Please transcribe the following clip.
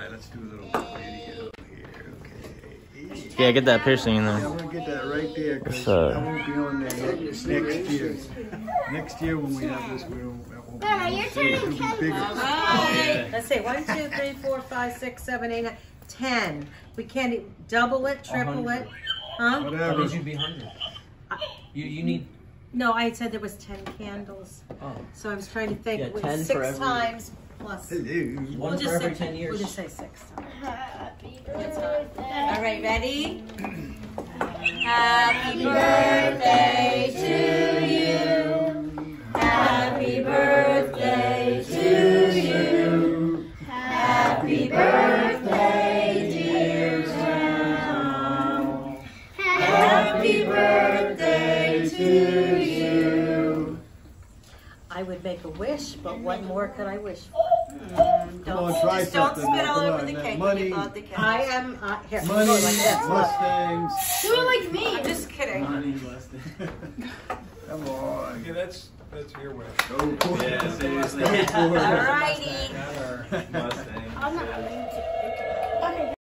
right, let's do a little video here. Okay. Yeah, get that piercing in Yeah, there. I'm gonna get that right there because What's I won't be on there next year. Next year when we have this, we won't. Mama, you're turning It'll be bigger. Right. Let's see. 1, 2, 3, 4, 5, 6, 7, 8, 9, 10. We can't double it, triple it. Huh? Whatever. You'd be 100. You need. No, I had said there was 10 candles. Oh. So I was trying to think. Yeah, with 10 for 6 every- times plus. One We'll for just every say 10 years. We'll just say 6 times. Happy That's fine. birthday. All right, ready? Happy birthday to you. Happy birthday to you. Happy birthday, dear Tom. Happy birthday to you. I would make a wish, but what more could I wish for? Come on, try Just don't something. spit all Come over on, the that cake money, when you bought the cake. I am, here, money, go like this. Look. Mustangs. Do it like me. I'm just kidding. Come on. Yeah, that's your way. Go for it. Yeah, seriously. Go for it. All righty. Got our